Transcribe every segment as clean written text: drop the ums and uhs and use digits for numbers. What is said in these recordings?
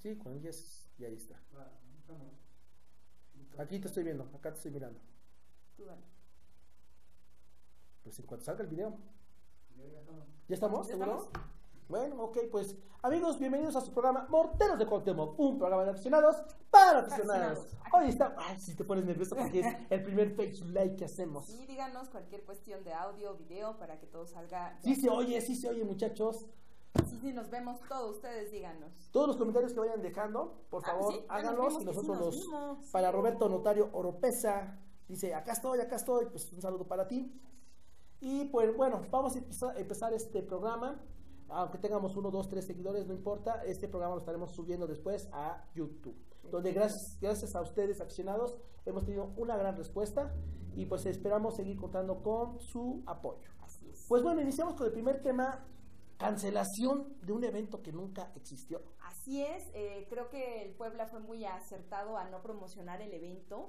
Sí, cuando llegues, y ahí está. Aquí te estoy viendo, acá te estoy mirando. Tú dale. Pues en cuanto salga el video. Ya estamos. ¿Ya estamos? ¿Ya ¿Seguro? estamos? Bueno, ok, pues amigos, bienvenidos a su programa Morteros de Cuauhtémoc, un programa de aficionados para aficionados. Hoy está, ay, si te pones nervioso porque es el primer Facebook Live que hacemos. Sí, díganos cualquier cuestión de audio, video, para que todo salga. Sí se oye, muchachos. Sí, nos vemos todos, ustedes díganos. Todos los comentarios que vayan dejando, por favor, Sí, ya háganlos nos y vimos que nosotros sí nos los... vimos. Para Roberto Notario Oropesa, dice, acá estoy, pues un saludo para ti. Y pues bueno, vamos a empezar este programa. Aunque tengamos 1, 2, 3 seguidores, no importa, este programa lo estaremos subiendo después a YouTube, donde gracias a ustedes aficionados hemos tenido una gran respuesta y pues esperamos seguir contando con su apoyo. Así es. Pues bueno, iniciamos con el primer tema, cancelación de un evento que nunca existió. Así es, creo que el Puebla fue muy acertado a no promocionar el evento.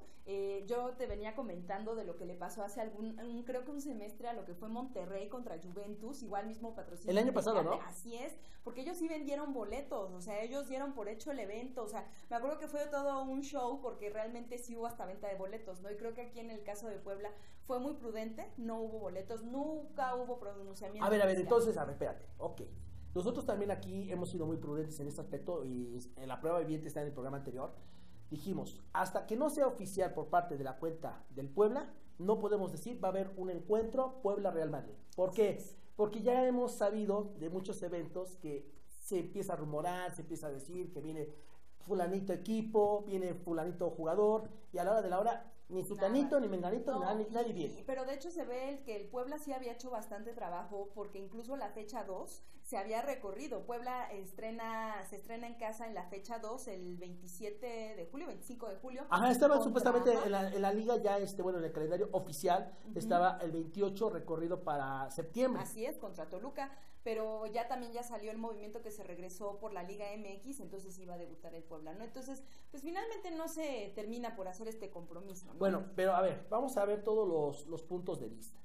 Yo te venía comentando de lo que le pasó hace creo que un semestre a lo que fue Monterrey contra Juventus, igual mismo patrocinio. El año pasado, ¿no? Así es, porque ellos sí vendieron boletos, o sea, ellos dieron por hecho el evento, o sea, me acuerdo que fue todo un show porque realmente sí hubo hasta venta de boletos, ¿no? Y creo que aquí en el caso de Puebla fue muy prudente, no hubo boletos, nunca hubo pronunciamiento. A ver, entonces, espérate, ok. Nosotros también aquí hemos sido muy prudentes en este aspecto y en la prueba viviente está en el programa anterior. Dijimos, hasta que no sea oficial por parte de la cuenta del Puebla, no podemos decir va a haber un encuentro Puebla-Real Madrid. ¿Por qué? Porque ya hemos sabido de muchos eventos que se empieza a rumorar, se empieza a decir que viene fulanito equipo, viene fulanito jugador y a la hora de la hora ni fulanito, ni menganito, no, nadie viene. Pero de hecho se ve que el Puebla sí había hecho bastante trabajo porque incluso la fecha 2 se había recorrido. Puebla se estrena en casa en la fecha 2 el 27 de julio, 25 de julio. Ajá, estaba supuestamente en la liga ya, bueno, en el calendario oficial, estaba el 28 recorrido para septiembre. Así es, contra Toluca, pero ya también ya salió el movimiento que se regresó por la Liga MX, entonces iba a debutar el Puebla, ¿no? Entonces, pues finalmente no se termina por hacer este compromiso, ¿no? Bueno, pero a ver, vamos a ver todos los puntos de vista.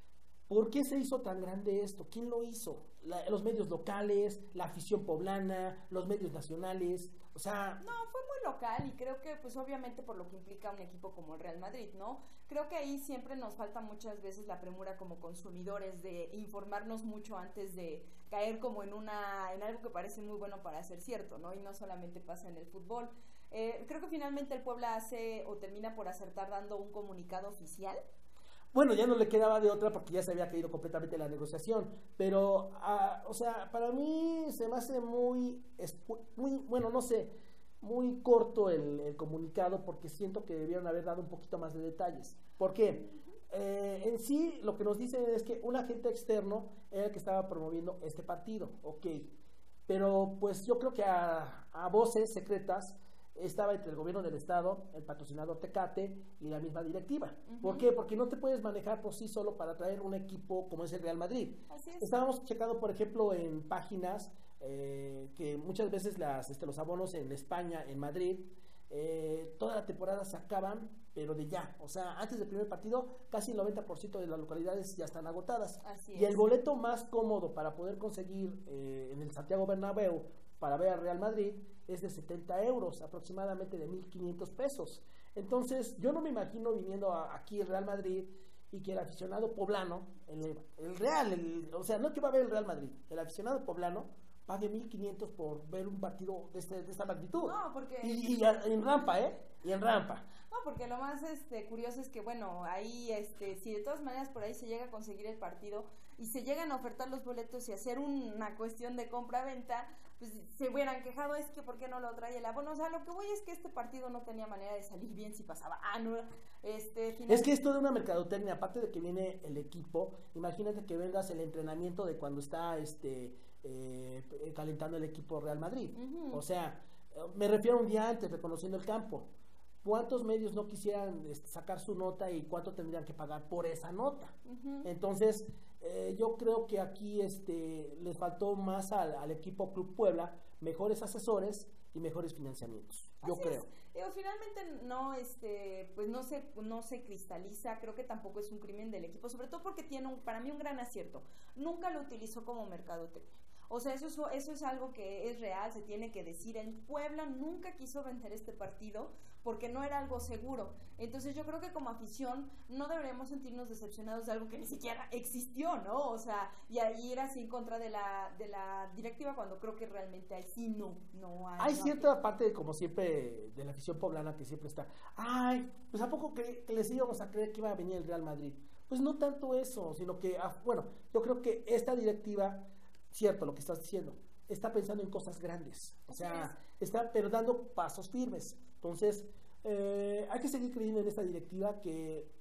¿Por qué se hizo tan grande esto? ¿Quién lo hizo? Los medios locales, la afición poblana, los medios nacionales, o sea... No, fue muy local y creo que pues obviamente por lo que implica un equipo como el Real Madrid, ¿no? Creo que ahí siempre nos falta muchas veces la premura como consumidores de informarnos mucho antes de caer como en algo que parece muy bueno para ser cierto, ¿no? Y no solamente pasa en el fútbol. Creo que finalmente el Puebla hace o termina por acertar dando un comunicado oficial. Bueno, ya no le quedaba de otra porque ya se había caído completamente la negociación, pero, o sea, para mí se me hace muy, bueno, no sé, muy corto el comunicado porque siento que debieron haber dado un poquito más de detalles. ¿Por qué? En sí, lo que nos dicen es que un agente externo era el que estaba promoviendo este partido, ok, pero pues yo creo que a voces secretas estaba entre el gobierno del estado, el patrocinador Tecate y la misma directiva. ¿Por qué? Porque no te puedes manejar por sí solo para traer un equipo como es el Real Madrid. Así es. Estábamos checando, por ejemplo, en páginas que muchas veces los abonos en España, en Madrid, toda la temporada se acaban, pero de ya. O sea, antes del primer partido, casi el 90% de las localidades ya están agotadas. Así y es. el boleto más cómodo para poder conseguir en el Santiago Bernabéu para ver al Real Madrid es de 70 euros, aproximadamente de 1,500 pesos. Entonces, yo no me imagino viniendo aquí el Real Madrid y que el aficionado poblano, o sea, no que va a ver el Real Madrid, el aficionado poblano pague 1,500 por ver un partido de esta magnitud. No, porque... Y en rampa, y en rampa. No, porque lo más curioso es que, bueno, ahí, si de todas maneras por ahí se llega a conseguir el partido y se llegan a ofertar los boletos y hacer una cuestión de compra-venta, pues se hubieran quejado, es que ¿por qué no lo trae el abono? O sea, lo que voy es que este partido no tenía manera de salir bien si pasaba. Es que esto de una mercadotecnia, aparte de que viene el equipo, imagínate que vengas el entrenamiento de cuando está calentando el equipo Real Madrid. Uh-huh. O sea, me refiero a un día antes, reconociendo el campo. ¿Cuántos medios no quisieran sacar su nota y cuánto tendrían que pagar por esa nota? Uh-huh. Entonces, yo creo que aquí les faltó más al equipo Club Puebla, mejores asesores y mejores financiamientos. Yo Así creo. Finalmente no, pues no se cristaliza. Creo que tampoco es un crimen del equipo, sobre todo porque tiene para mí un gran acierto. Nunca lo utilizó como mercadotecnia. O sea, eso es algo que es real, se tiene que decir. El Puebla nunca quiso vender este partido porque no era algo seguro. Entonces yo creo que como afición no deberíamos sentirnos decepcionados de algo que ni siquiera existió, ¿no? O sea, y ahí ir así en contra de la directiva cuando creo que realmente ahí sí no hay. Hay cierta parte, como siempre, de la afición poblana que siempre está, ay, pues ¿a poco que les íbamos a creer que iba a venir el Real Madrid? Pues no tanto eso, sino que, bueno, yo creo que esta directiva, cierto lo que estás diciendo, está pensando en cosas grandes, o sea, está pero dando pasos firmes. Entonces, hay que seguir creyendo en esta directiva que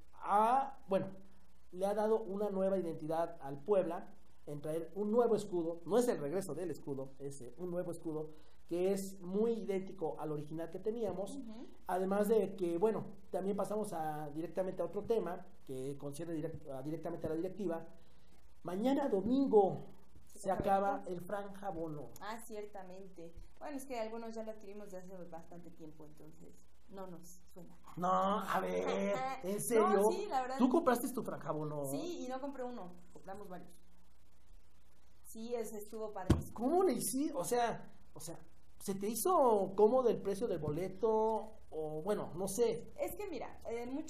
le ha dado una nueva identidad al Puebla, en traer un nuevo escudo. No es el regreso del escudo, es un nuevo escudo que es muy idéntico al original que teníamos. Además de que, bueno, también pasamos directamente a otro tema que concierne directamente a la directiva. Mañana domingo se acaba el Franja Bono. Ah, ciertamente. Bueno, es que algunos ya lo adquirimos desde hace bastante tiempo, entonces no nos suena. No, a ver, ¿en serio? No, sí, la verdad. ¿Tú compraste tu Franja Bono? Sí, y no compré uno, compramos varios. Sí, ese estuvo padrísimo. ¿Cómo le hiciste? O sea, ¿se te hizo cómodo el precio del boleto? O bueno, no sé. Es que mira,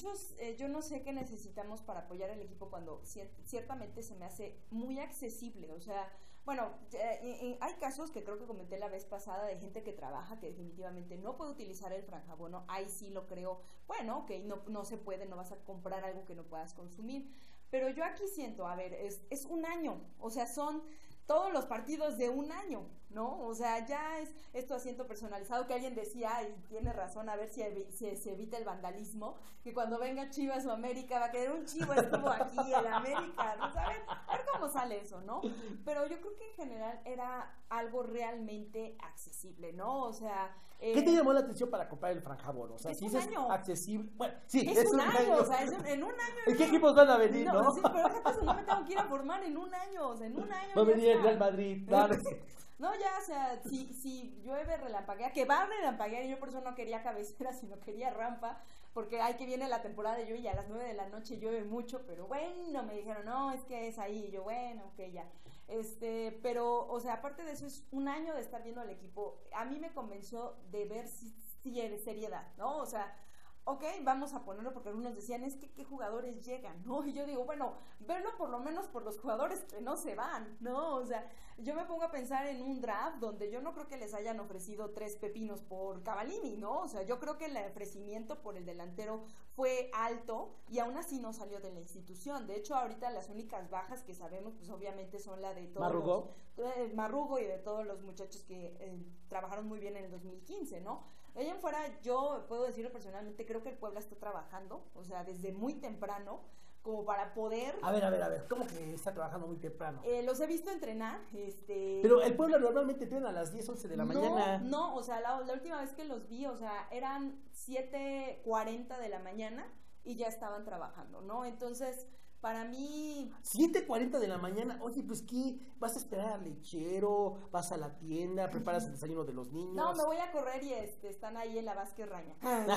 yo no sé qué necesitamos para apoyar al equipo cuando ciertamente se me hace muy accesible. O sea, bueno, hay casos que creo que comenté la vez pasada de gente que trabaja que definitivamente no puede utilizar el franjabono. Ahí sí lo creo. Bueno, ok, no se puede, no vas a comprar algo que no puedas consumir. Pero yo aquí siento, a ver, es un año, o sea, son todos los partidos de un año, ¿no? O sea, ya es esto asiento personalizado que alguien decía, y tiene razón, a ver si se evita el vandalismo, que cuando venga Chivas o América va a querer un chivo estuvo aquí en América, ¿no? A ver cómo sale eso, ¿no? Pero yo creo que en general era algo realmente accesible, ¿no? O sea... ¿Qué te llamó la atención para comprar el franjabono? O sea, es si un año. accesible... Bueno, sí, es un año, o sea, en un año... ¿En qué equipos van a venir, no? Sí, pero déjate eso, no me tengo que ir a formar en un año, o sea, en un año... Va a venir el Real Madrid, dale. No, ya, o sea, si llueve, relampaguea, que va a relampaguear, y yo por eso no quería cabecera, sino quería rampa, porque que viene la temporada de lluvia y a las 9 de la noche llueve mucho, pero bueno, me dijeron, no, es que es ahí, y yo, bueno, ok, ya. Pero, o sea, aparte de eso, es un año de estar viendo al equipo, a mí me convenció de ver si de seriedad, ¿no? O sea, ok, vamos a ponerlo porque algunos decían, es que qué jugadores llegan, ¿no? Y yo digo, bueno, verlo por lo menos por los jugadores que no se van, ¿no? O sea, yo me pongo a pensar en un draft donde yo no creo que les hayan ofrecido 3 pepinos por Cavallini, ¿no? O sea, yo creo que el ofrecimiento por el delantero fue alto y aún así no salió de la institución. De hecho, ahorita las únicas bajas que sabemos, pues obviamente son la de todos Marrugo y de todos los muchachos que trabajaron muy bien en el 2015, ¿no? De ahí en fuera, yo puedo decirlo personalmente, creo que el Puebla está trabajando, o sea, desde muy temprano, como para poder... A ver, ¿cómo que está trabajando muy temprano? Los he visto entrenar, Pero el Puebla normalmente entrena a las 10, 11 de la mañana. No, o sea, la última vez que los vi, o sea, eran 7:40 de la mañana y ya estaban trabajando, ¿no? Entonces... Para mí... 7:40 de la mañana, oye, pues ¿qué? ¿Vas a esperar al lechero? ¿Vas a la tienda? ¿Preparas el desayuno de los niños? No, me voy a correr y están ahí en la Vázquez Raña.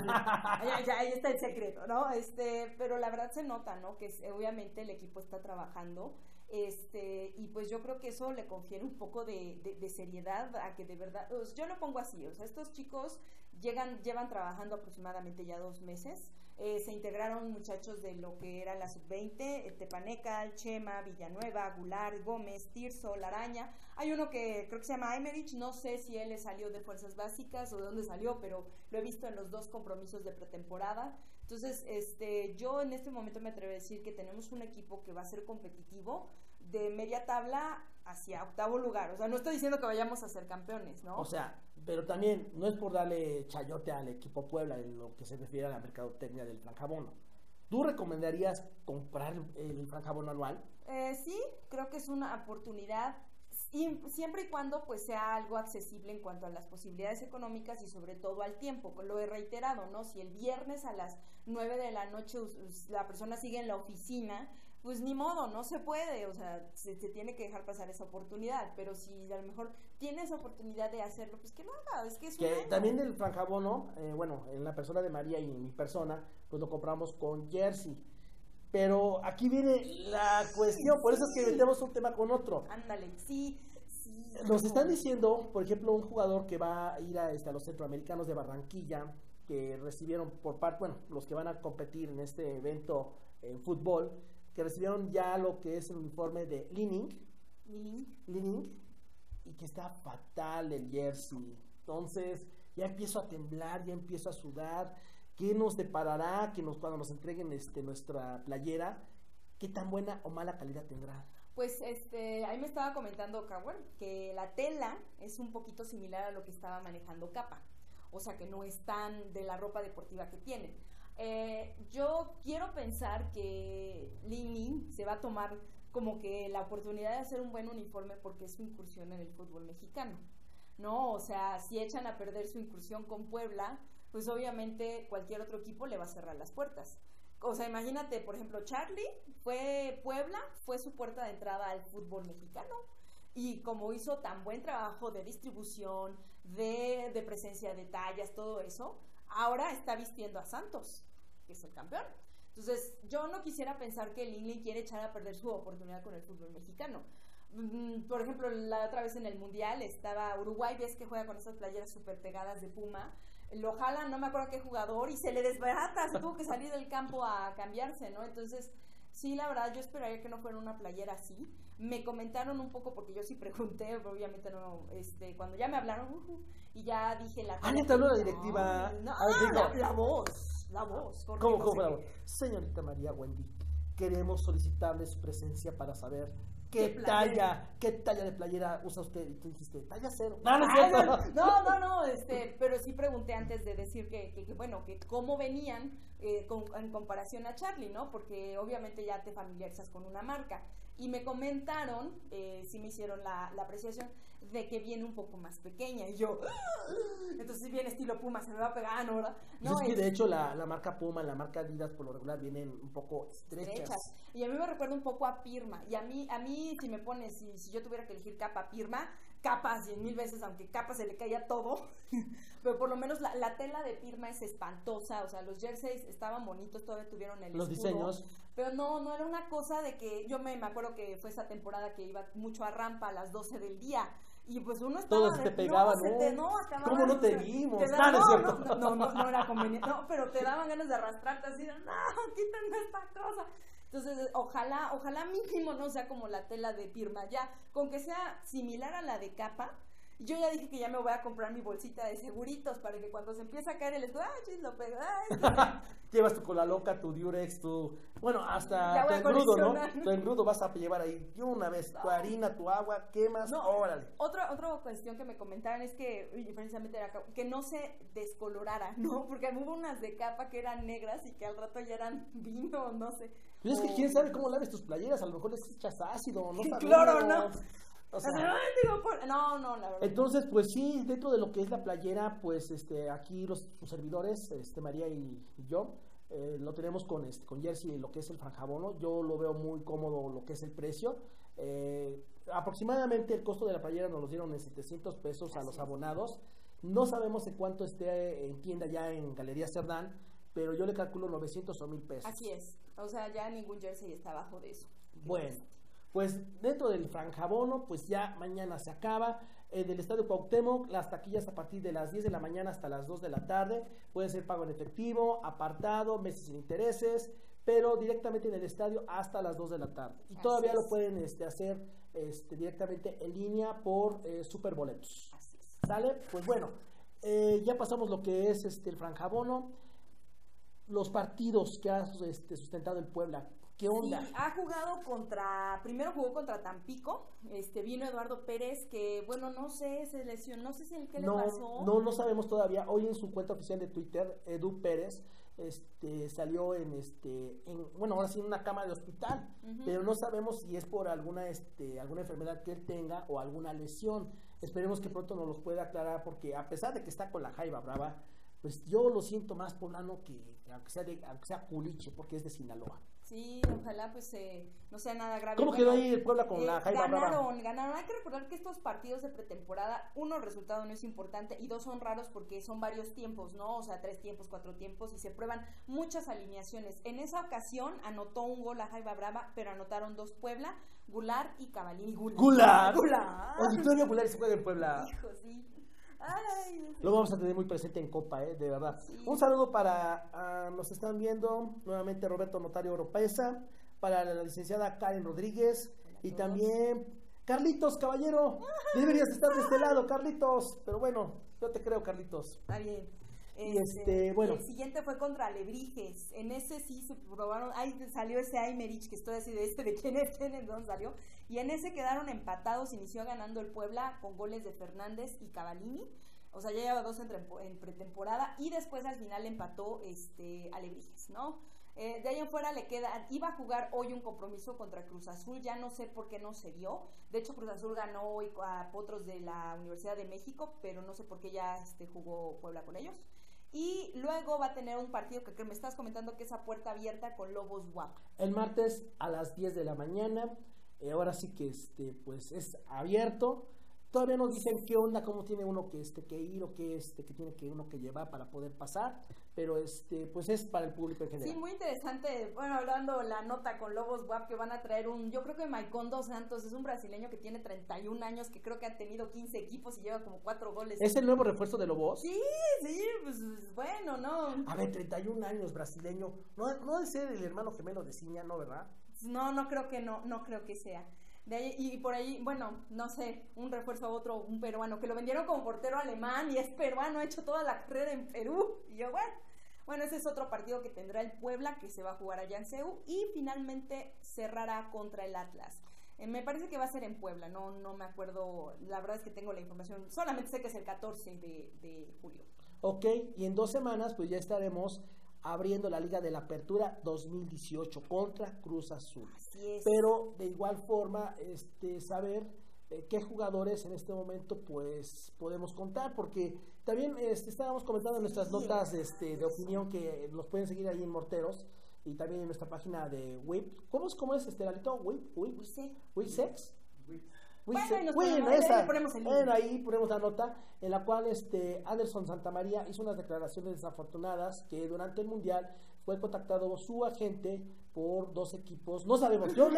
Ahí está el secreto, ¿no? Pero la verdad se nota, ¿no? Que obviamente el equipo está trabajando. Y pues yo creo que eso le confiere un poco de seriedad a que de verdad, yo lo pongo así, o sea, estos chicos llevan trabajando aproximadamente ya 2 meses, se integraron muchachos de lo que era la sub-20, Tepaneca, Chema, Villanueva, Goulart, Gómez, Tirso, Laraña, hay uno que creo que se llama Emerich, no sé si él salió de Fuerzas Básicas o de dónde salió, pero lo he visto en los 2 compromisos de pretemporada. Entonces, yo en este momento me atrevo a decir que tenemos un equipo que va a ser competitivo de media tabla hacia 8º lugar. O sea, no estoy diciendo que vayamos a ser campeones, ¿no? O sea, pero también no es por darle chayote al equipo Puebla en lo que se refiere a la mercadotecnia del franjabono. ¿Tú recomendarías comprar el franjabono anual? Sí, creo que es una oportunidad, siempre y cuando pues sea algo accesible en cuanto a las posibilidades económicas y sobre todo al tiempo. Lo he reiterado, ¿no? Si el viernes a las 9 de la noche la persona sigue en la oficina, pues ni modo, no se puede, o sea, se tiene que dejar pasar esa oportunidad, pero si a lo mejor tienes oportunidad de hacerlo, pues que lo haga, es que es un año. También el franjabono, bueno, en la persona de María y en mi persona, pues lo compramos con jersey. Pero aquí viene la cuestión, por eso es que metemos un tema con otro. Ándale, sí, Nos están diciendo, por ejemplo, un jugador que va a ir a los centroamericanos de Barranquilla, que recibieron por parte, bueno, los que van a competir en este evento en fútbol, que recibieron ya lo que es el uniforme de Li-Ning, y que está fatal el jersey. Entonces, ya empiezo a temblar, ya empiezo a sudar. ¿Qué nos deparará cuando nos entreguen nuestra playera? ¿Qué tan buena o mala calidad tendrá? Pues ahí me estaba comentando Cowher que la tela es un poquito similar a lo que estaba manejando Capa, o sea que no es tan de la ropa deportiva que tienen. Yo quiero pensar que Li-Ning se va a tomar como que la oportunidad de hacer un buen uniforme porque es su incursión en el fútbol mexicano, ¿no? O sea, si echan a perder su incursión con Puebla, pues obviamente cualquier otro equipo le va a cerrar las puertas. O sea, imagínate, por ejemplo, Charlie Puebla fue su puerta de entrada al fútbol mexicano. Y como hizo tan buen trabajo de distribución, de presencia de tallas, todo eso, ahora está vistiendo a Santos, que es el campeón. Entonces, yo no quisiera pensar que Lili quiere echar a perder su oportunidad con el fútbol mexicano. Por ejemplo, la otra vez en el Mundial estaba Uruguay, ves que juega con esas playeras súper pegadas de Puma, lo jala, no me acuerdo qué jugador, y se le desbarata, tuvo que salir del campo a cambiarse, ¿no? Entonces, sí, la verdad, yo esperaría que no fuera una playera así. Me comentaron un poco, porque yo sí pregunté, obviamente no, cuando ya me hablaron, y ya dije la... Ah, ¿te habló la directiva? No, la voz. ¿Cómo fue la voz? Señorita María Wendy, queremos solicitarle su presencia para saber qué talla de playera usa usted. Y tú dijiste, talla 0. No, pero sí pregunté antes de decir que bueno, que cómo venían en comparación a Charlie, ¿no? Porque obviamente ya te familiarizas con una marca. Y me comentaron, sí me hicieron la apreciación de que viene un poco más pequeña. Y yo, entonces si viene estilo Puma, se me va a pegar, ¿no? ¿Verdad? No, es que de hecho la marca Puma, la marca Adidas por lo regular vienen un poco estrechas. Y a mí me recuerda un poco a Pirma. Y a mí si me pones, si yo tuviera que elegir Capa, Pirma, Capa 100,000 veces, aunque Capa se le caía todo. Pero por lo menos la tela de Pirma es espantosa. O sea, los jerseys estaban bonitos, todavía tuvieron el los escudo, diseños. Pero no era una cosa de que yo me acuerdo que fue esa temporada que iba mucho a Rampa a las 12 del día. Y pues uno estaba... Todos te pegaban, ¿no? ¿Cómo no te vimos? No era conveniente. No, pero te daban ganas de arrastrarte así, no, quítenme esta cosa. Entonces, ojalá mínimo no sea como la tela de Pirma, ya, con que sea similar a la de Capa. Yo ya dije que ya me voy a comprar mi bolsita de seguritos para que cuando se empiece a caer el escudo, lo pego, Llevas tu cola loca, tu Durex, bueno, hasta tu engrudo, ¿no? Tu engrudo vas a llevar ahí de una vez, tu harina, tu agua, quemas, órale. Otra cuestión que me comentaron es que, precisamente era que no se descolorara, ¿no? Porque hubo unas de Capa que eran negras y que al rato ya eran vino, no sé. Pues es que quién sabe cómo laves tus playeras, a lo mejor les echas ácido, no sabemos. Cloro, ¿no? O sea, no, la verdad. Entonces, pues sí, dentro de lo que es la playera, pues aquí sus servidores, María y yo, lo tenemos con jersey, lo que es el franjabono. Yo lo veo muy cómodo lo que es el precio. Aproximadamente el costo de la playera nos lo dieron en 700 pesos a los abonados. No sabemos en cuánto esté en tienda ya en Galería Cerdán, pero yo le calculo 900 o 1000 pesos. Así es, o sea, ya ningún jersey está abajo de eso. Bueno, pues dentro del franjabono, pues ya mañana se acaba. Del Estadio Cuauhtémoc, las taquillas a partir de las 10 de la mañana hasta las 2 de la tarde. Puede ser pago en efectivo, apartado, meses sin intereses, pero directamente en el estadio hasta las 2 de la tarde. Y todavía lo pueden hacer directamente en línea por Superboletos. ¿Sale? Pues bueno, ya pasamos lo que es el franjabono. Los partidos que ha sustentado el Puebla. ¿Qué onda? Sí, ha jugado primero jugó contra Tampico, vino Eduardo Pérez, que bueno, no sé, se lesionó, no sé si qué le pasó. No sabemos todavía. Hoy en su cuenta oficial de Twitter, Edu Pérez, salió bueno, ahora sí en una cama de hospital, pero no sabemos si es por alguna enfermedad que él tenga o alguna lesión. Esperemos que pronto nos los pueda aclarar, porque a pesar de que está con la jaiba brava, pues yo lo siento más poblano que aunque sea culiche, porque es de Sinaloa. Sí, ojalá pues no sea nada grave. ¿Cómo quedó ahí el Puebla con la Jaiba Brava? Ganaron. Hay que recordar que estos partidos de pretemporada, uno, el resultado no es importante, y dos, son raros porque son varios tiempos, ¿no? O sea, 3 tiempos, 4 tiempos, y se prueban muchas alineaciones. En esa ocasión anotó un gol la Jaiba Brava, pero anotaron 2 Puebla, Goulart y Cavallini. ¡Goulart! Auditorio Goulart se juega en Puebla. Hijo, sí. Ay, lo vamos a tener muy presente en Copa, de verdad. Sí. Un saludo para, nos están viendo nuevamente Roberto Notario Oropesa, para la licenciada Karen Rodríguez, y también Carlitos Caballero. Deberías estar de este lado, Carlitos, pero bueno, yo te creo, Carlitos. Está bien. Bueno. El siguiente fue contra Alebrijes. En ese sí se probaron. Ahí salió ese Aymerich, que estoy así de quién es, en dónde salió. Y en ese quedaron empatados. Inició ganando el Puebla con goles de Fernández y Cavallini. O sea, ya lleva 2 en pretemporada. Y después al final empató Alebrijes, ¿no? De ahí en fuera iba a jugar hoy un compromiso contra Cruz Azul, ya no sé por qué no se dio. De hecho, Cruz Azul ganó hoy a Potros de la Universidad de México, pero no sé por qué ya jugó Puebla con ellos. Y luego va a tener un partido que me estás comentando que es a puerta abierta con Lobos WAP. El martes a las 10 de la mañana, ahora sí que pues es abierto. Todavía nos dicen qué onda, cómo tiene uno que ir o qué que tiene que uno que llevar para poder pasar, pero pues es para el público en general. Sí, muy interesante. Bueno, hablando la nota con Lobos WAP, que van a traer yo creo que Maicondo Santos es un brasileño que tiene 31 años, que creo que ha tenido 15 equipos y lleva como 4 goles. ¿Es el nuevo refuerzo de Lobos? Sí, pues bueno, ¿no? A ver, 31 años, brasileño. No debe ser el hermano gemelo de Ciña, ¿no, verdad? No creo que no creo que sea. De ahí, y por ahí, bueno, no sé, un refuerzo a otro, un peruano, que lo vendieron como portero alemán y es peruano, ha hecho toda la carrera en Perú. Y yo, bueno, ese es otro partido que tendrá el Puebla, que se va a jugar allá en CEU, y finalmente cerrará contra el Atlas. Me parece que va a ser en Puebla, no me acuerdo, la verdad es que tengo la información, solamente sé que es el 14 de julio. Ok, y en 2 semanas pues ya estaremos abriendo la Liga de la Apertura 2018 contra Cruz Azul. Así es. Pero de igual forma, saber qué jugadores en este momento pues podemos contar, porque también estábamos comentando en nuestras notas de opinión que nos pueden seguir ahí en Morteros y también en nuestra página de WIP. ¿Cómo es Lalito? ¿WIP6? Ahí ponemos la nota en la cual Anderson Santamaría hizo unas declaraciones desafortunadas que durante el Mundial fue contactado su agente por 2 equipos, no sabemos, yo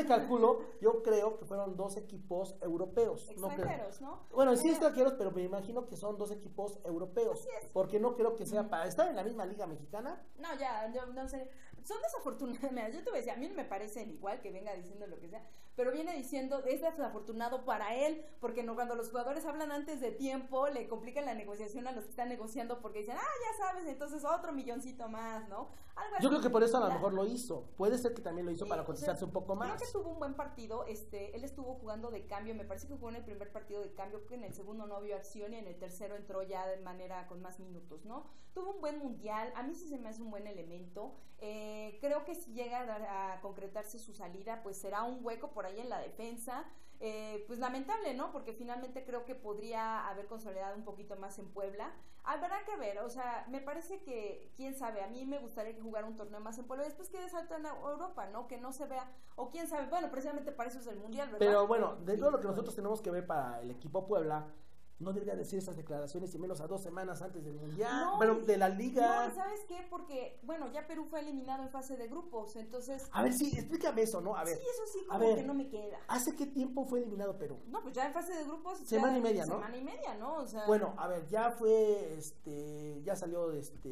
creo que fueron 2 equipos europeos. Extranjeros, ¿no? Bueno, sí extranjeros, pero me imagino que son 2 equipos europeos, porque no creo que sea para estar en la misma liga mexicana. No, yo no sé, son desafortunados, mira, yo te voy a decir, a mí no me parecen igual que venga diciendo lo que sea, pero viene diciendo, es desafortunado para él, porque cuando los jugadores hablan antes de tiempo, le complican la negociación a los que están negociando, porque dicen, ya sabes, entonces otro milloncito más, ¿no? Algo así. Yo creo que por eso a lo mejor lo hizo, puede ser que también lo hizo para cotizarse un poco más. Creo que tuvo un buen partido, él estuvo jugando de cambio, me parece que jugó en el primer partido de cambio, que en el segundo no vio acción y en el tercero entró ya de manera con más minutos, ¿no? Tuvo un buen mundial, a mí sí se me hace un buen elemento, creo que si llega a concretarse su salida, pues será un hueco por ahí en la defensa, pues lamentable, ¿no? Porque finalmente creo que podría haber consolidado un poquito más en Puebla. Habrá que ver, o sea, me parece que, quién sabe, a mí me gustaría que jugara un torneo más en Puebla y después que dé salto en Europa, ¿no? Que no se vea, o quién sabe, bueno, precisamente para eso es el Mundial, ¿verdad? Pero bueno, de todo lo que nosotros tenemos que ver para el equipo Puebla, no debería decir esas declaraciones y menos a 2 semanas antes del Mundial, pero de la Liga. No, ¿sabes qué? Porque, bueno, ya Perú fue eliminado en fase de grupos, entonces... A ver, sí, explícame eso, ¿no? A ver. Sí, eso sí, como que no me queda. ¿Hace qué tiempo fue eliminado Perú? No, pues ya en fase de grupos... Semana y media, ¿no? Semana y media, ¿no? O sea... Bueno, a ver, ya fue, ya salió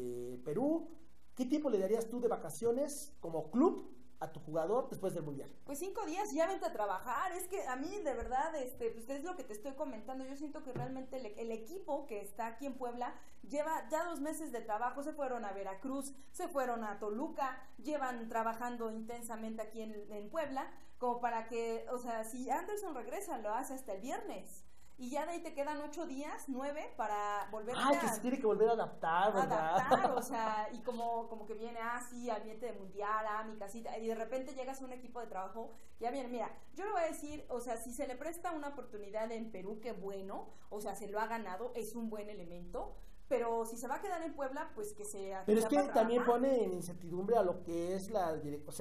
Perú. ¿Qué tiempo le darías tú de vacaciones como club a tu jugador después del Mundial? Pues 5 días y ya vente a trabajar. Es que a mí de verdad, pues es lo que te estoy comentando, yo siento que realmente el equipo que está aquí en Puebla lleva ya 2 meses de trabajo, se fueron a Veracruz, se fueron a Toluca, llevan trabajando intensamente aquí en Puebla, como para que, o sea, si Anderson regresa, lo hace hasta el viernes. Y ya de ahí te quedan 8 días, 9 para volver que se tiene que volver a adaptar, ¿verdad? O sea, y como que viene así, ambiente de mundial, mi casita, y de repente llegas a un equipo de trabajo, ya viene, mira, yo le voy a decir, o sea, si se le presta una oportunidad en Perú, qué bueno, o sea, se lo ha ganado, es un buen elemento, pero si se va a quedar en Puebla, pues que sea... Pero es que también pone en incertidumbre a lo que es o sea,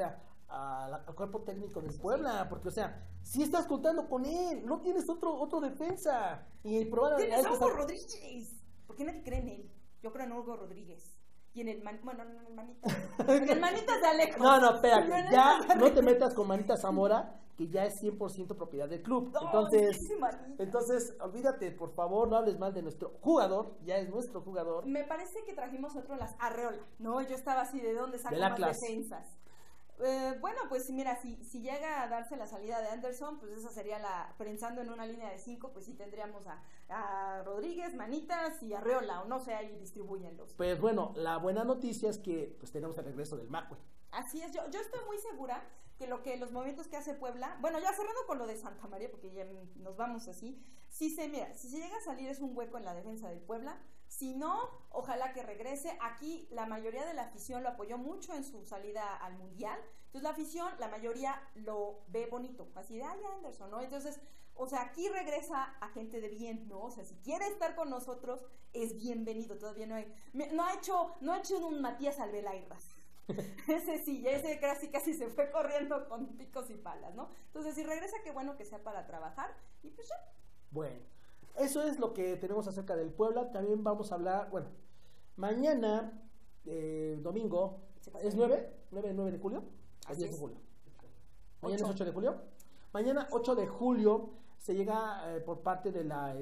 al cuerpo técnico del Puebla, porque, o sea, si estás contando con él, no tienes otro defensa. Y probablemente tienes a Hugo Rodríguez. ¿Por qué nadie cree en él? Yo creo en Hugo Rodríguez. Y en el bueno, no, en el Manitas. En el Manitas de Alejo. No, espérate, ya no te metas con Manita Zamora, que ya es 100% propiedad del club. No, entonces, olvídate, por favor, no hables mal de nuestro jugador, ya es nuestro jugador. Me parece que trajimos otro, las Arreola, ¿no? Yo estaba así, ¿de dónde saco más clase. defensas? Bueno, pues mira, si llega a darse la salida de Anderson, pues esa sería pensando en una línea de 5, pues sí tendríamos a Rodríguez, Manitas y Arreola, o no sé, ahí distribúyenlos. Pues bueno, la buena noticia es que pues tenemos el regreso del Macue. Así es, yo estoy muy segura que los movimientos que hace Puebla, bueno, ya cerrando con lo de Santa María, porque ya nos vamos así, si se llega a salir es un hueco en la defensa del Puebla. Si no, ojalá que regrese. Aquí la mayoría de la afición lo apoyó mucho en su salida al Mundial. Entonces la afición, la mayoría lo ve bonito. Así de, ay, Anderson, ¿no? Entonces, o sea, aquí regresa a gente de bien, ¿no? O sea, si quiere estar con nosotros, es bienvenido. Todavía no ha hecho un Matías Alvelayras. ese casi se fue corriendo con picos y palas, ¿no? Entonces, si regresa, qué bueno que sea para trabajar. Y pues ya. Bueno. Eso es lo que tenemos acerca del Puebla. También vamos a hablar, bueno, mañana, domingo, ¿es 9 de julio? Así 10 es. de julio. Mañana es 8 de julio. Mañana, 8 de julio, se llega por parte de la,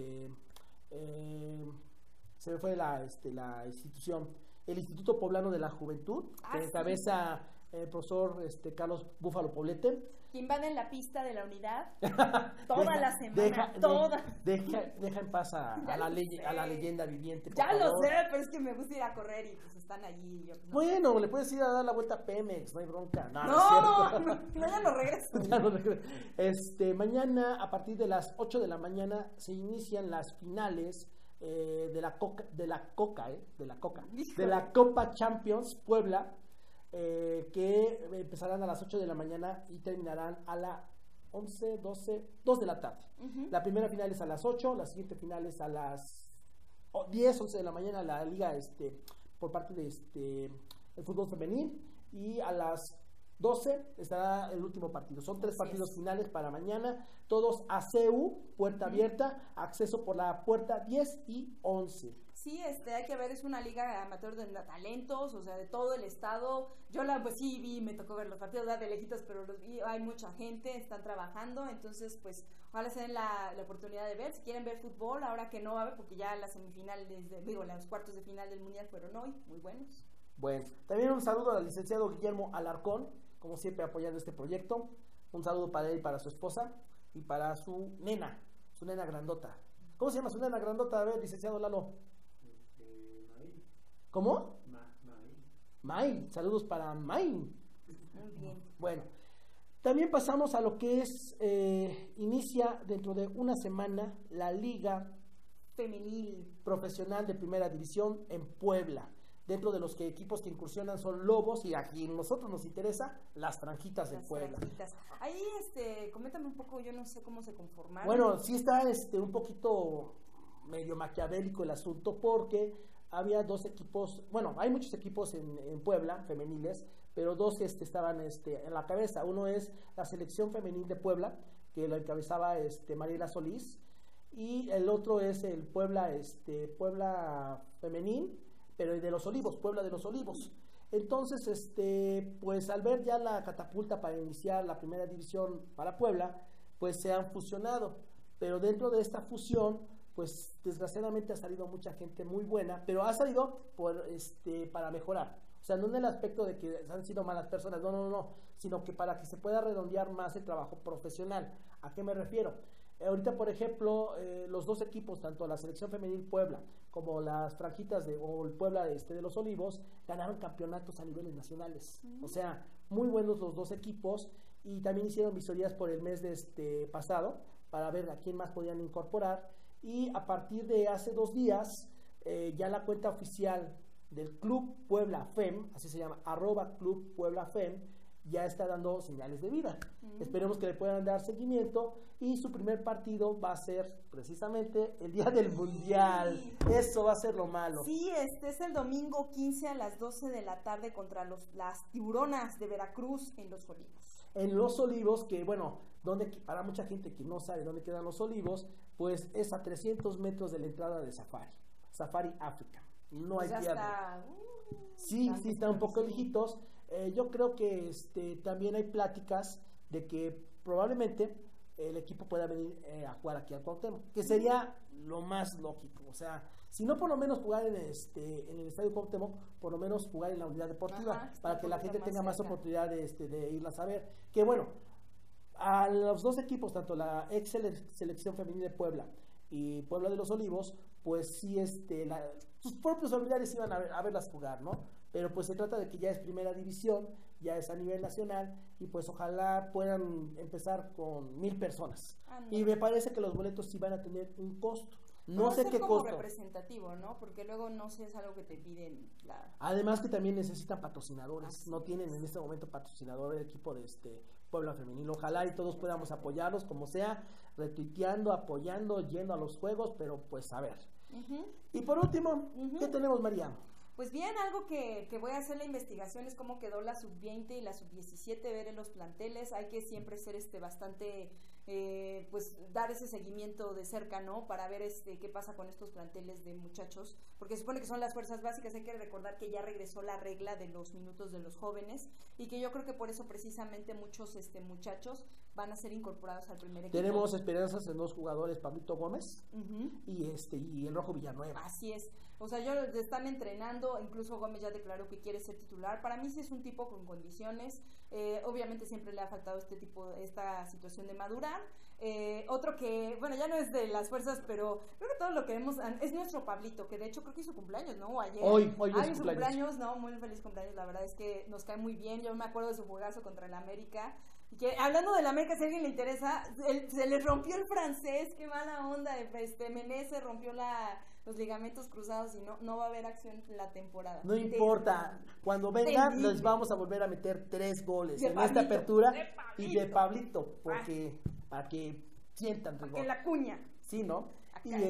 se me fue la institución, el Instituto Poblano de la Juventud, que encabeza el profesor Carlos Búfalo Poblete. Que invaden la pista de la unidad toda la semana, deja en paz a la leyenda viviente. Ya lo sé, pero es que me gusta ir a correr y pues están allí. Yo, pues, no. Bueno, le puedes ir a dar la vuelta a Pemex, no hay bronca. Ya no regreso. Mañana, a partir de las 8 de la mañana, se inician las finales de la Copa Champions Puebla. Que empezarán a las 8 de la mañana y terminarán a las 11, 12, 2 de la tarde. Uh-huh. La primera final es a las 8, la siguiente final es a las 10, 11 de la mañana, la liga por parte de el fútbol femenil, y a las 12 estará el último partido. Son 3 partidos finales para mañana, todos a CEU, puerta abierta, acceso por la puerta 10 y 11. Sí, hay que ver, es una liga amateur de talentos, o sea, de todo el estado. Yo pues sí vi, me tocó ver los partidos de lejitos, pero los vi, hay mucha gente, están trabajando, entonces pues ojalá se den la oportunidad de ver. Si quieren ver fútbol, ahora que no va a haber, porque ya las semifinales, los cuartos de final del Mundial fueron hoy, muy buenos. Bueno, también un saludo al licenciado Guillermo Alarcón, como siempre apoyando este proyecto. Un saludo para él y para su esposa y para su nena grandota. ¿Cómo se llama su nena grandota? A ver, licenciado Lalo. ¿Cómo? May. Saludos para May. Muy bien. Bueno, también pasamos a lo que es, inicia dentro de una semana la Liga Femenil Profesional de Primera División en Puebla. Dentro de los equipos que incursionan son Lobos, y aquí nosotros nos interesa las Franjitas del Puebla. Franjitas. Ahí, coméntame un poco, yo no sé cómo se conformaron. Bueno, sí está un poquito medio maquiavélico el asunto, porque había 2 equipos, bueno, hay muchos equipos en Puebla, femeniles, pero 2 estaban en la cabeza. Uno es la selección femenil de Puebla, que lo encabezaba Mariela Solís, y el otro es el Puebla femenil, pero de los Olivos, Puebla de los Olivos. Entonces, pues al ver ya la catapulta para iniciar la primera división para Puebla, pues se han fusionado, pero dentro de esta fusión, pues desgraciadamente ha salido mucha gente muy buena, pero ha salido para mejorar. O sea, no en el aspecto de que han sido malas personas, no, sino que para que se pueda redondear más el trabajo profesional. ¿A qué me refiero? Ahorita, por ejemplo, los 2 equipos, tanto la selección femenil Puebla como las Franjitas o el Puebla de los Olivos, ganaron campeonatos a niveles nacionales. O sea, muy buenos los 2 equipos, y también hicieron visorías por el mes pasado para ver a quién más podían incorporar. Y a partir de hace 2 días, ya la cuenta oficial del Club Puebla FEM, así se llama, @Club Puebla FEM, ya está dando señales de vida. Esperemos que le puedan dar seguimiento y su primer partido va a ser precisamente el día del Mundial. Eso va a ser lo malo. Sí, este es el domingo 15 a las 12 de la tarde contra las Tiburonas de Veracruz en Los Olivos. En Los Olivos, que bueno, para mucha gente que no sabe dónde quedan Los Olivos, pues es a 300 metros de la entrada de Safari África. No hay pierde. Sí, está un poco lejitos. Yo creo que también hay pláticas de que probablemente el equipo pueda venir a jugar aquí al Cuauhtémoc, que sería lo más lógico. O sea, si no por lo menos jugar en el Estadio Cuauhtémoc, por lo menos jugar en la unidad deportiva, para que la gente tenga más oportunidad de irlas a ver. Que bueno, a los dos equipos, tanto la ex selección femenina de Puebla y Puebla de los Olivos, pues sí, sus propios familiares iban a verlas jugar, ¿no? Pero pues se trata de que ya es primera división, ya es a nivel nacional, y pues ojalá puedan empezar con 1,000 personas. Y me parece que los boletos sí van a tener un costo. No sé qué costo. Representativo, ¿no? Porque luego no sé, es algo que te piden. Además que también necesitan patrocinadores. No tienen en este momento patrocinador el equipo de Puebla Femenil. Ojalá y todos podamos apoyarlos como sea, retuiteando, apoyando, yendo a los juegos, pero pues a ver. Y por último, ¿qué tenemos, María? Pues bien, algo que voy a hacer la investigación es cómo quedó la sub-20 y la sub-17, ver en los planteles. Hay que siempre ser bastante, pues dar ese seguimiento de cerca, ¿no? Para ver qué pasa con estos planteles de muchachos, porque se supone que son las fuerzas básicas. Hay que recordar que ya regresó la regla de los minutos de los jóvenes, y que yo creo que por eso precisamente muchos muchachos van a ser incorporados al primer equipo. Tenemos esperanzas en 2 jugadores, Pablito Gómez y el Rojo Villanueva. Así es. O sea, ellos están entrenando, incluso Gómez ya declaró que quiere ser titular. Para mí sí es un tipo con condiciones. Obviamente siempre le ha faltado esta situación de madurar. Otro que, bueno, ya no es de las fuerzas, pero creo que todos lo queremos, es nuestro Pablito, que de hecho creo que hizo cumpleaños, ¿no? Ayer. Hoy es su cumpleaños, ¿no? Muy feliz cumpleaños, la verdad es que nos cae muy bien. Yo me acuerdo de su juegazo contra el América. Que, hablando del América, si a alguien le interesa, se le rompió el francés, qué mala onda. Menés se rompió los ligamentos cruzados y no va a haber acción en la temporada. No importa, cuando vengan les vamos a volver a meter 3 goles en esta apertura y de Pablito, porque para que sientan rigor. Que la cuña. Sí, ¿no?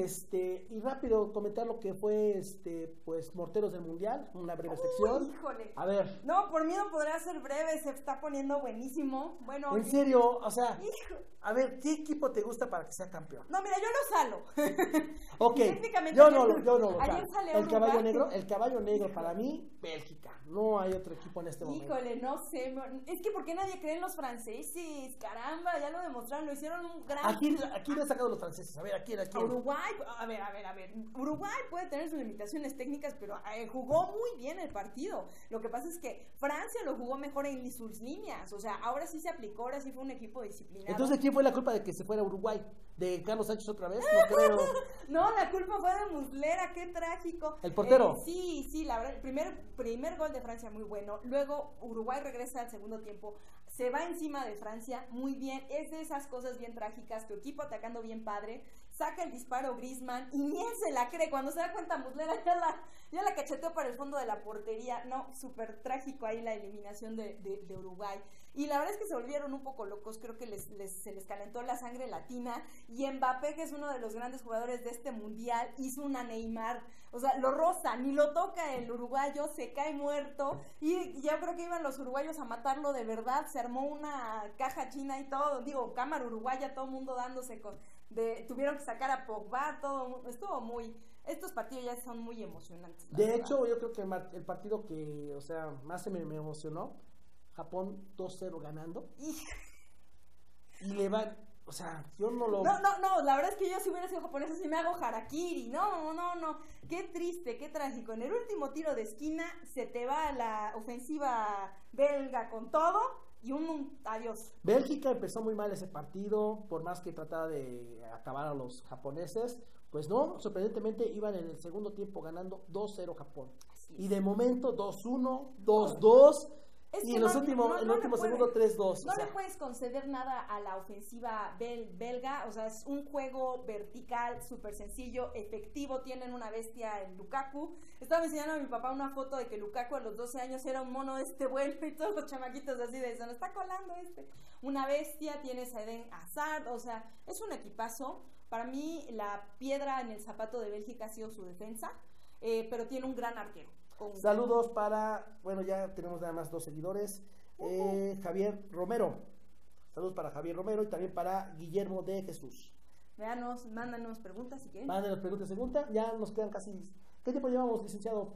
Y rápido comentar lo que fue pues Morteros del Mundial, una breve sección. Híjole. A ver. No, por mí no podrá ser breve, se está poniendo buenísimo. Bueno, en serio, o sea, a ver, ¿qué equipo te gusta para que sea campeón? No, mira, yo lo salo. Ok, yo no lo ayer sale el caballo negro para mí, Bélgica. No hay otro equipo en este momento. Híjole, no sé, es que ¿por qué nadie cree en los franceses? Caramba, ya lo demostraron, lo hicieron un gran... Aquí le han sacado los franceses, a ver, aquí. Uruguay, a ver, Uruguay puede tener sus limitaciones técnicas, pero jugó muy bien el partido. Lo que pasa es que Francia lo jugó mejor en sus líneas, o sea, ahora sí se aplicó, ahora sí fue un equipo disciplinado. Entonces, ¿quién fue la culpa de que se fuera a Uruguay? ¿De Carlos Sánchez otra vez? No creo. No, la culpa fue de Muslera, qué trágico. ¿El portero? Sí, la verdad, el primer gol de Francia muy bueno, luego Uruguay regresa al segundo tiempo, se va encima de Francia, muy bien, es de esas cosas bien trágicas, tu equipo atacando bien padre, saca el disparo Griezmann y ni él se la cree, cuando se da cuenta Muslera ya la cacheteó para el fondo de la portería. No, súper trágico ahí la eliminación de Uruguay, y la verdad es que se volvieron un poco locos, creo que se les calentó la sangre latina, y Mbappé, que es uno de los grandes jugadores de este mundial, hizo una Neymar, o sea, lo roza, ni lo toca el uruguayo, se cae muerto, y yo creo que iban los uruguayos a matarlo de verdad, se armó una caja china y todo, cámara uruguaya, todo el mundo dándose tuvieron que sacar a Pogba, estuvo muy... Estos partidos ya son muy emocionantes. De hecho, yo creo que el partido que, o sea, más me emocionó, Japón 2-0 ganando. Y le van, o sea, yo no lo... No, la verdad es que yo si hubiera sido japonesa sí me hago harakiri. No. Qué triste, qué trágico. En el último tiro de esquina se te va la ofensiva belga con todo. Y un adiós. Bélgica empezó muy mal ese partido, por más que trataba de acabar a los japoneses, pues no, sorprendentemente iban en el segundo tiempo ganando 2-0 Japón. Y de momento 2-1, 2-2, Es y que en los últimos, el último segundo 3-2. No le puedes conceder nada a la ofensiva belga, o sea, es un juego vertical, súper sencillo, efectivo, tienen una bestia en Lukaku. Estaba enseñando a mi papá una foto de que Lukaku a los 12 años era un mono vuelo y todos los chamaquitos así de se nos está colando Una bestia, tienes a Eden Hazard, o sea, es un equipazo. Para mí la piedra en el zapato de Bélgica ha sido su defensa, pero tiene un gran arquero. Saludos para, bueno, ya tenemos nada más 2 seguidores. Javier Romero. Saludos para Javier Romero y también para Guillermo de Jesús. Véanos, mándanos preguntas si quieren. Mándanos preguntas y preguntas. Ya nos quedan casi. ¿Qué tiempo llevamos, licenciado?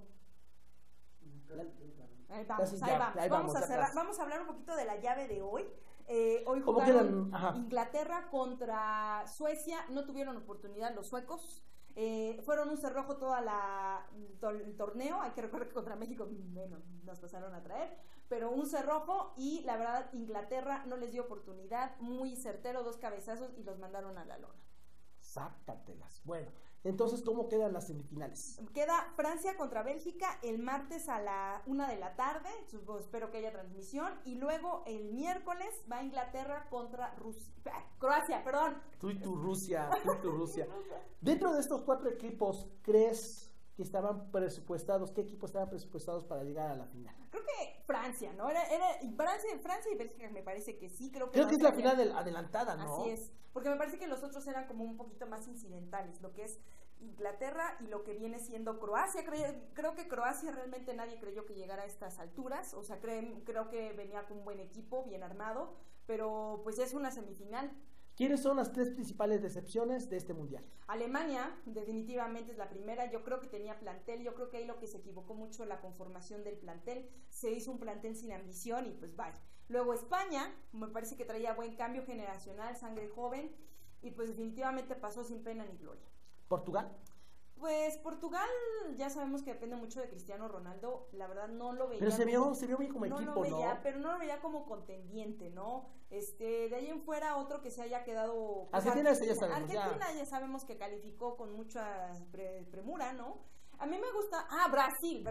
Ahí vamos. Vamos a hablar un poquito de la llave de hoy. Hoy jugaron Inglaterra contra Suecia. No tuvieron oportunidad los suecos. Fueron un cerrojo todo el torneo. Hay que recordar que contra México, bueno, nos pasaron a traer, pero un cerrojo, y la verdad Inglaterra no les dio oportunidad, muy certero, 2 cabezazos y los mandaron a la lona. Sácatelas. Bueno, entonces, ¿cómo quedan las semifinales? Queda Francia contra Bélgica el martes a la 1 de la tarde, espero que haya transmisión, y luego el miércoles va Inglaterra contra Croacia, perdón. Tú y tu Rusia. Dentro de estos 4 equipos, ¿crees que estaban presupuestados? ¿Qué equipos estaban presupuestados para llegar a la final? Creo que Francia, ¿no? Francia y Bélgica me parece que sí. Creo que es la final adelantada, ¿no? Así es, porque me parece que los otros eran como un poquito más incidentales, lo que es Inglaterra y lo que viene siendo Croacia. Creo que Croacia realmente nadie creyó que llegara a estas alturas, o sea, creo que venía con un buen equipo, bien armado, pero pues es una semifinal. ¿Quiénes son las 3 principales decepciones de este mundial? Alemania, definitivamente es la primera. Yo creo que tenía plantel. Yo creo que ahí lo que se equivocó mucho la conformación del plantel. Se hizo un plantel sin ambición y pues vaya. Luego España, me parece que traía buen cambio generacional, sangre joven, y pues definitivamente pasó sin pena ni gloria. ¿Portugal? Pues Portugal ya sabemos que depende mucho de Cristiano Ronaldo. La verdad no lo veía. Pero se vio bien como equipo, ¿no? Pero no lo veía como contendiente, ¿no? De ahí en fuera otro que se haya quedado. Pues, Argentina ya sabemos que calificó con mucha premura, ¿no? A mí me gusta. Brasil.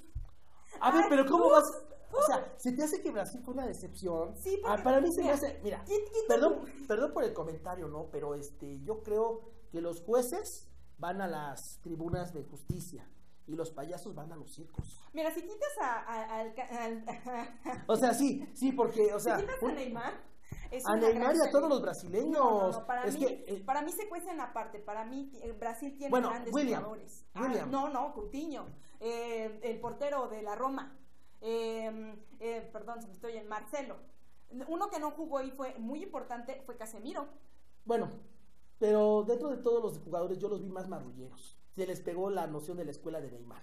A ver, pero ¿cómo vas? O sea, ¿se te hace que Brasil fue una decepción? Sí, para mí se me hace. Mira, perdón por el comentario, ¿no? Pero yo creo que los jueces van a las tribunas de justicia y los payasos van a los circos. Mira, si quitas o sea, sí, porque, o sea... Si quitas a Neymar... a Neymar y a todos los brasileños. No, para mí se cuecen aparte. Para mí Brasil tiene grandes jugadores. Coutinho, el portero de la Roma. Perdón, se me estoy en Marcelo. Uno que no jugó y fue muy importante fue Casemiro. Bueno, pero dentro de todos los jugadores yo los vi más marrulleros. Se les pegó la noción de la escuela de Neymar.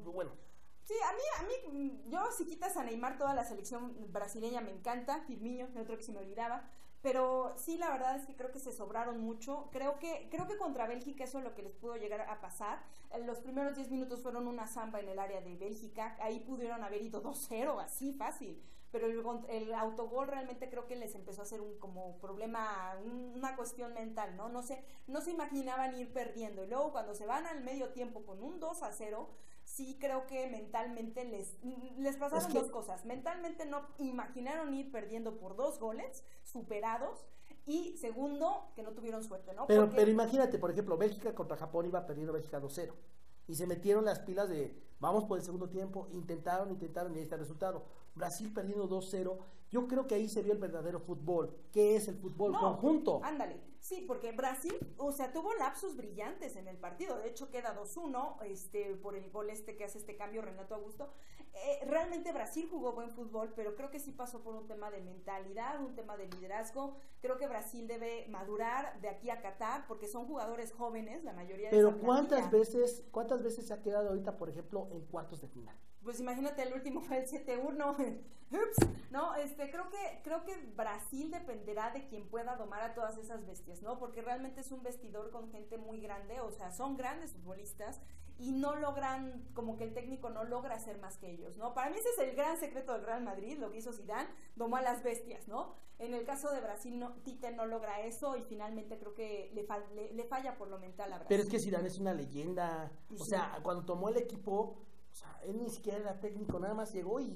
Sí, a mí, yo si quitas a Neymar, toda la selección brasileña me encanta. Firmino, otro que se me olvidaba. Pero sí, la verdad es que creo que se sobraron mucho. Creo que contra Bélgica eso es lo que les pudo llegar a pasar. Los primeros 10 minutos fueron una zamba en el área de Bélgica. Ahí pudieron haber ido 2-0, así fácil. Pero el autogol realmente creo que les empezó a hacer un como problema, una cuestión mental, ¿no? No se imaginaban ir perdiendo. Y luego cuando se van al medio tiempo con un 2-0, sí creo que mentalmente les pasaron 2 cosas. Mentalmente no imaginaron ir perdiendo por 2 goles superados, y segundo, que no tuvieron suerte, ¿no? Pero imagínate, por ejemplo, Bélgica contra Japón iba perdiendo Bélgica 2-0 y se metieron las pilas de vamos por el segundo tiempo, intentaron y ahí está el resultado. Brasil perdiendo 2-0, yo creo que ahí se vio el verdadero fútbol. ¿Qué es el fútbol conjunto? Ándale, sí, porque Brasil, o sea, tuvo lapsos brillantes en el partido, de hecho queda 2-1, por el gol que hace este cambio Renato Augusto. Realmente Brasil jugó buen fútbol, pero creo que sí pasó por un tema de mentalidad, un tema de liderazgo. Creo que Brasil debe madurar de aquí a Qatar, porque son jugadores jóvenes, la mayoría de Pero ¿cuántas veces se ha quedado ahorita, por ejemplo, en cuartos de final? Pues imagínate, el último fue el 7-1. Ups, no, creo que Brasil dependerá de quien pueda domar a todas esas bestias, ¿no? Porque realmente es un vestidor con gente muy grande, o sea, son grandes futbolistas y no logran, como que el técnico no logra hacer más que ellos, ¿no? Para mí ese es el gran secreto del Real Madrid, lo que hizo Zidane, domó a las bestias, ¿no? En el caso de Brasil, Tite no logra eso y finalmente creo que le falla por lo mental a Brasil. Pero es que Zidane es una leyenda, o sea, cuando tomó el equipo, o sea, él ni siquiera era técnico, nada más llegó y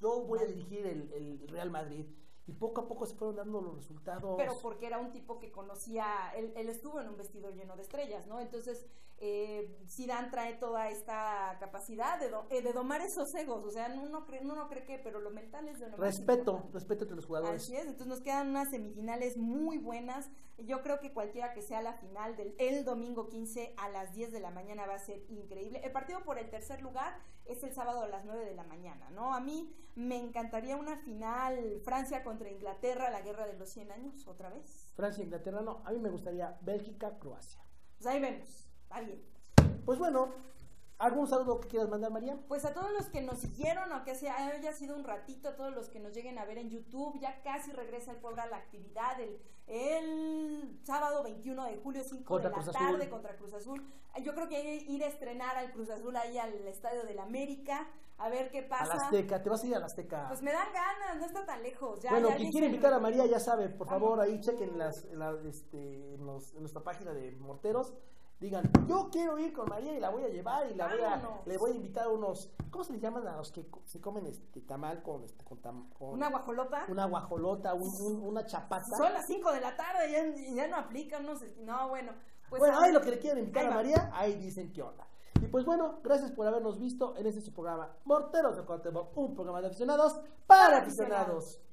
yo voy a dirigir el Real Madrid. Y poco a poco se fueron dando los resultados. Pero porque era un tipo que conocía, él estuvo en un vestido lleno de estrellas, ¿no? Entonces, Zidane trae toda esta capacidad de domar esos egos. O sea, uno cree que, pero lo mental es de lo más importante. Respeto entre los jugadores. Así es, entonces nos quedan unas semifinales muy buenas. Yo creo que cualquiera que sea la final el domingo 15 a las 10 de la mañana va a ser increíble. El partido por el tercer lugar es el sábado a las 9 de la mañana, ¿no? A mí me encantaría una final Francia contra Inglaterra, la guerra de los 100 años, otra vez. Francia, Inglaterra, no. A mí me gustaría Bélgica, Croacia. Pues ahí vemos, está bien. Pues bueno, ¿algún saludo que quieras mandar, María? Pues a todos los que nos siguieron, aunque haya sido un ratito, a todos los que nos lleguen a ver en YouTube, ya casi regresa el Puebla a la actividad, el sábado 21 de julio, 5 de la tarde, contra Cruz Azul. Yo creo que hay que ir a estrenar al Cruz Azul ahí al Estadio del América, a ver qué pasa. Al Azteca, ¿te vas a ir al Azteca? Pues me dan ganas, no está tan lejos. Bueno, quien quiere invitar a María, ya sabe, por favor, ahí chequen en nuestra página de Morteros. Digan, yo quiero ir con María y la voy a llevar y le voy a invitar unos, ¿cómo se les llaman a los que se comen tamal con una guajolota? Una guajolota, una chapata. Son las 5 de la tarde, ya no aplican, no, bueno. Pues bueno, ahí lo que le quieren invitar a María, ahí dicen qué onda. Y pues bueno, gracias por habernos visto en este su programa Morteros de Cuauhtémoc, un programa de aficionados para aficionados.